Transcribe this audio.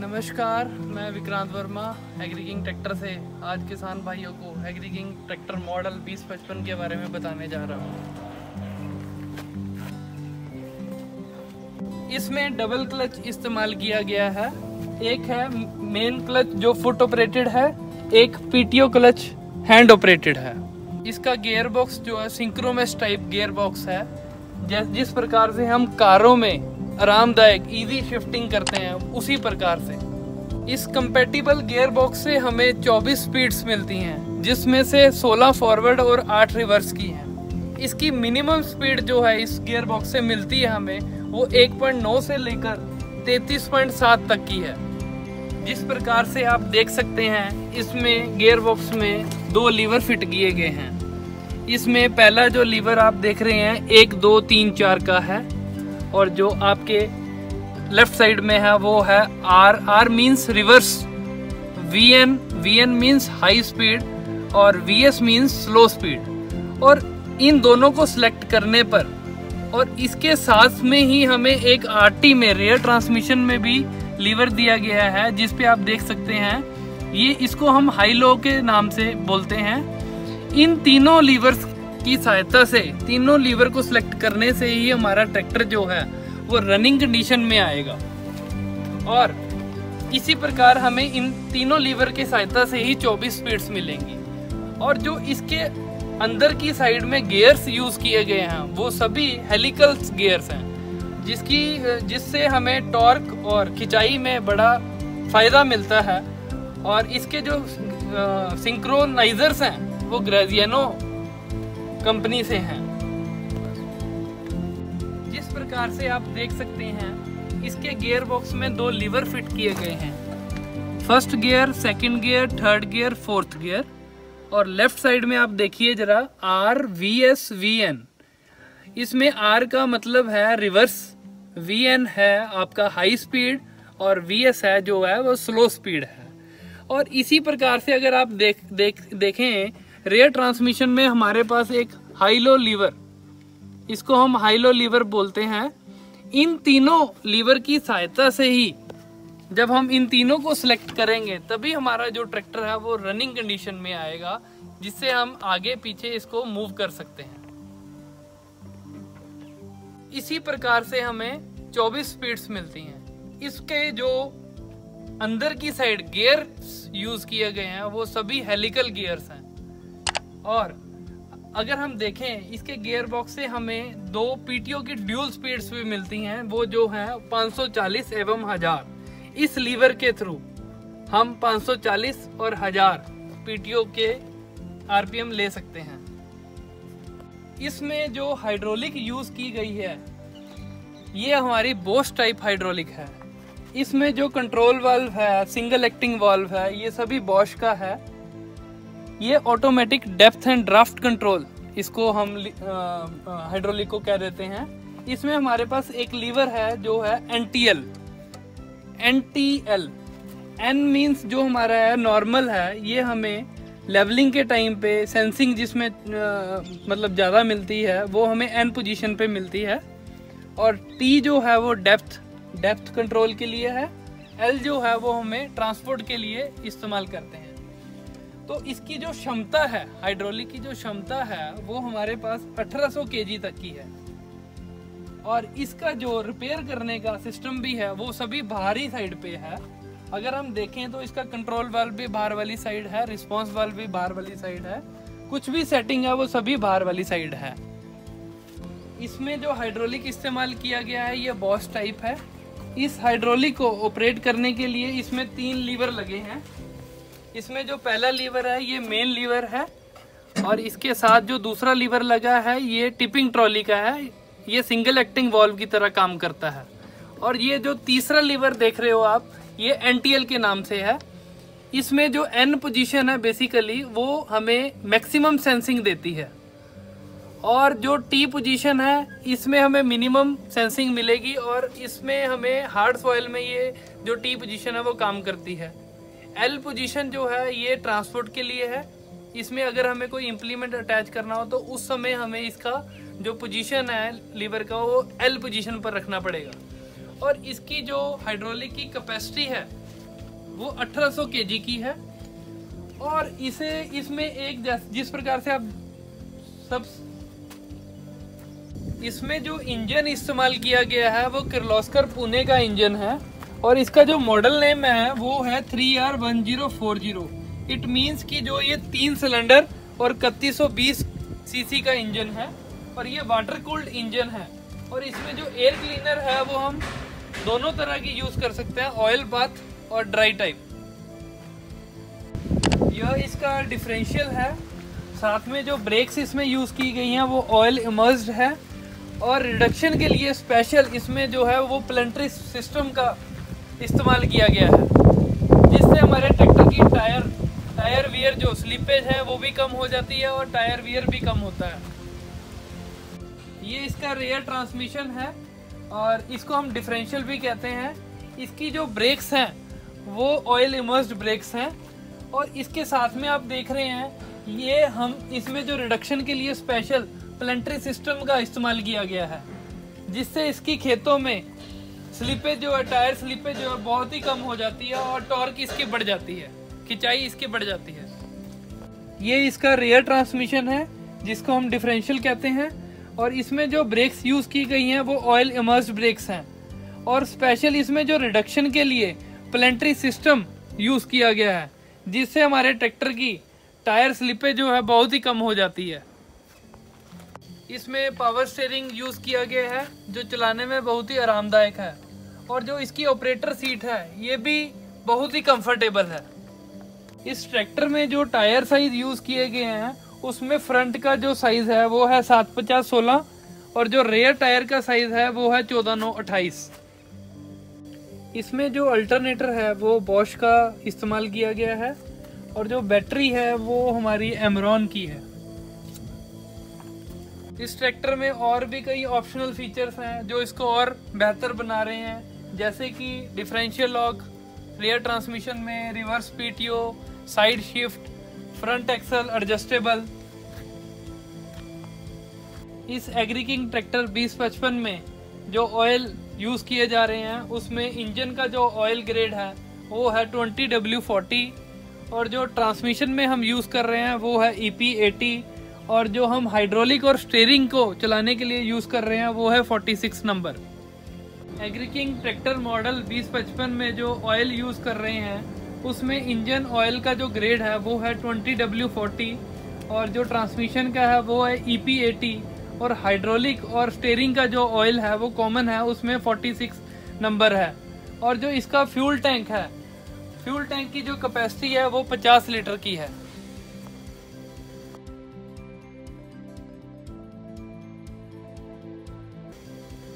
नमस्कार, मैं विक्रांत वर्मा एग्रीकिंग ट्रैक्टर से आज किसान भाइयों को एग्रीकिंग ट्रैक्टर मॉडल 2055 के बारे में बताने जा रहा हूँ। इसमें डबल क्लच इस्तेमाल किया गया है। एक है मेन क्लच जो फुट ऑपरेटेड है, एक पीटीओ क्लच हैंड ऑपरेटेड है। इसका गियर बॉक्स जो है सिंक्रोमेस टाइप गियर बॉक्स है। जिस प्रकार से हम कारों में आरामदायक इजी शिफ्टिंग करते हैं उसी प्रकार से इस कंपैटिबल गियर बॉक्स से हमें 24 स्पीड्स मिलती हैं, जिसमें से 16 फॉरवर्ड और 8 रिवर्स की हैं। इसकी मिनिमम स्पीड जो है इस गियर बॉक्स से मिलती है हमें वो 1.9 से लेकर 33.7 तक की है। जिस प्रकार से आप देख सकते हैं इसमें गियर बॉक्स में 2 लीवर फिट किए गए हैं। इसमें पहला जो लीवर आप देख रहे हैं 1, 2, 3, 4 का है, और जो आपके लेफ्ट साइड में है वो है R means reverse, VN means high speed और वीएस मीन्स स्लो स्पीड। और इन दोनों को सिलेक्ट करने पर और इसके साथ में ही हमें एक आरटी में रियर ट्रांसमिशन में भी लीवर दिया गया है, जिस पे आप देख सकते हैं ये इसको हम हाई लो के नाम से बोलते हैं। इन तीनों लीवर्स की सहायता से, तीनों लीवर को सिलेक्ट करने से ही हमारा ट्रैक्टर जो है वो रनिंग कंडीशन में आएगा। और इसी प्रकार हमें इन तीनों लीवर की सहायता से ही 24 स्पीड्स मिलेंगी। और जो इसके अंदर की साइड में गियर्स यूज किए गए हैं वो सभी हेलिकल गियर्स हैं, जिससे हमें टॉर्क और खिंचाई में बड़ा फायदा मिलता है। और इसके जो सिंक्रोनाइजर्स हैं वो ग्रेजियानो कंपनी से हैं। जिस प्रकार से आप देख सकते हैं इसके गियर बॉक्स में 2 लीवर फिट किए गए हैं, first gear, second gear, third gear, fourth gear. और लेफ्ट साइड में आप देखिए जरा RVS-VN। इसमें R का मतलब है रिवर्स, VN है आपका हाई स्पीड और VS है जो है वो स्लो स्पीड है। और इसी प्रकार से अगर आप देखें रियर ट्रांसमिशन में हमारे पास एक हाई लो लीवर, इसको हम हाई लो लीवर बोलते हैं। इन तीनों लीवर की सहायता से ही जब हम इन तीनों को सिलेक्ट करेंगे तभी हमारा जो ट्रैक्टर है वो रनिंग कंडीशन में आएगा, जिससे हम आगे पीछे इसको मूव कर सकते हैं। इसी प्रकार से हमें 24 स्पीड्स मिलती हैं। इसके जो अंदर की साइड गियर यूज किए गए हैं वो सभी हेलिकल गियर्स हैं। और अगर हम देखें इसके गियर बॉक्स से हमें 2 पीटीओ की ड्यूल स्पीड्स भी मिलती हैं, वो जो है 540 एवं 1000। इस लीवर के थ्रू हम 540 और 1000 पीटीओ के आरपीएम ले सकते हैं। इसमें जो हाइड्रोलिक यूज की गई है ये हमारी बोस टाइप हाइड्रोलिक है। इसमें जो कंट्रोल वाल्व है, सिंगल एक्टिंग वाल्व है, ये सभी बॉश का है। ये automatic depth and draft control, इसको हम हाइड्रोलिक को कह देते हैं। इसमें हमारे पास एक लीवर है जो है NTL। N मीन्स जो हमारा है नॉर्मल है, ये हमें लेवलिंग के टाइम पे सेंसिंग जिसमें मतलब ज़्यादा मिलती है वो हमें N पोजीशन पे मिलती है। और T जो है वो डेप्थ कंट्रोल के लिए है। L जो है वो हमें ट्रांसपोर्ट के लिए इस्तेमाल करते हैं। तो इसकी जो क्षमता है, हाइड्रोलिक की जो क्षमता है वो हमारे पास 1800 kg तक की है। और इसका जो रिपेयर करने का सिस्टम भी है वो सभी बाहरी साइड पे है। अगर हम देखें तो इसका कंट्रोल वाल्व भी बाहर वाली साइड है, रिस्पांस वाल्व भी बाहर वाली साइड है, कुछ भी सेटिंग है वो सभी बाहर वाली साइड है। इसमें जो हाइड्रोलिक इस्तेमाल किया गया है ये बॉस टाइप है। इस हाइड्रोलिक को ऑपरेट करने के लिए इसमें 3 लीवर लगे हैं। इसमें जो पहला लीवर है ये मेन लीवर है, और इसके साथ जो दूसरा लीवर लगा है ये टिपिंग ट्रॉली का है। ये सिंगल एक्टिंग वॉल्व की तरह काम करता है। और ये जो तीसरा लीवर देख रहे हो आप ये NTL के नाम से है। इसमें जो N पोजीशन है बेसिकली वो हमें मैक्सिमम सेंसिंग देती है, और जो T पोजीशन है इसमें हमें मिनिमम सेंसिंग मिलेगी। और इसमें हमें हार्ड सॉइल में ये जो T पोजीशन है वो काम करती है। L पोजीशन जो है ये ट्रांसपोर्ट के लिए है। इसमें अगर हमें कोई इम्प्लीमेंट अटैच करना हो तो उस समय हमें इसका जो पोजीशन है लीवर का वो L पोजीशन पर रखना पड़ेगा। और इसकी जो हाइड्रोलिक की कैपेसिटी है वो 1800 kg की है। और इसमें एक जिस प्रकार से आप सब, इसमें जो इंजन इस्तेमाल किया गया है वो किर्लोस्कर पुणे का इंजन है और इसका जो मॉडल नेम है वो है 3R1040। इट मीन्स कि जो ये 3 सिलेंडर और 3120 सीसी का इंजन है और ये वाटर कूल्ड इंजन है। और इसमें जो एयर क्लीनर है वो हम दोनों तरह की यूज कर सकते हैं, ऑयल बाथ और ड्राई टाइप। यह इसका डिफरेंशियल है। साथ में जो ब्रेक्स इसमें यूज की गई हैं वो ऑयल इमर्स्ड है और रिडक्शन के लिए स्पेशल इसमें जो है वो प्लेंट्री सिस्टम का इस्तेमाल किया गया है, जिससे हमारे ट्रैक्टर की टायर वियर जो स्लिपेज है वो भी कम हो जाती है और टायर वियर भी कम होता है। ये इसका रेयर ट्रांसमिशन है और इसको हम डिफरेंशियल भी कहते हैं। इसकी जो ब्रेक्स हैं वो ऑयल इमर्स्ड ब्रेक्स हैं और इसके साथ में आप देख रहे हैं ये हम इसमें जो रिडक्शन के लिए स्पेशल प्लेंट्री सिस्टम का इस्तेमाल किया गया है, जिससे इसकी खेतों में स्लिपेज जो है, टायर स्लिपेज जो है बहुत ही कम हो जाती है और टॉर्क इसकी बढ़ जाती है, खिंचाई इसकी बढ़ जाती है। ये इसका रेयर ट्रांसमिशन है जिसको हम डिफरेंशियल कहते हैं और इसमें जो ब्रेक्स यूज की गई हैं वो ऑयल इमर्स्ड ब्रेक्स हैं और स्पेशल इसमें जो रिडक्शन के लिए प्लेंट्री सिस्टम यूज किया गया है, जिससे हमारे ट्रैक्टर की टायर स्लिपेज जो है बहुत ही कम हो जाती है। इसमें पावर स्टीयरिंग यूज किया गया है जो चलाने में बहुत ही आरामदायक है और जो इसकी ऑपरेटर सीट है ये भी बहुत ही कंफर्टेबल है। इस ट्रैक्टर में जो टायर साइज यूज किए गए हैं उसमें फ्रंट का जो साइज है वो है 750/16 और जो रेयर टायर का साइज है वो है 14/9/28। इसमें जो अल्टरनेटर है वो बॉश का इस्तेमाल किया गया है और जो बैटरी है वो हमारी एमरॉन की है। इस ट्रैक्टर में और भी कई ऑप्शनल फीचर्स हैं जो इसको और बेहतर बना रहे हैं, जैसे कि डिफरेंशियल लॉक, रेयर ट्रांसमिशन में reverse PTO, side shift, front axle adjustable. इस एग्रीकिंग ट्रैक्टर 2055 में जो ऑयल यूज किए जा रहे हैं उसमें इंजन का जो ऑयल ग्रेड है वो है 20W40 और जो ट्रांसमिशन में हम यूज कर रहे हैं वो है EP80 और जो हम हाइड्रोलिक और स्टीयरिंग को चलाने के लिए यूज कर रहे हैं वो है 46 नंबर। एग्रीकिंग ट्रैक्टर मॉडल 2055 में जो ऑयल यूज कर रहे हैं उसमें इंजन ऑयल का जो ग्रेड है वो है 20W40 और जो ट्रांसमिशन का है वो है EP80 और हाइड्रोलिक और स्टीयरिंग का जो ऑयल है वो कॉमन है, उसमें 46 नंबर है। और जो इसका फ्यूल टैंक है, फ्यूल टैंक की जो कैपेसिटी है वो 50 लीटर की है।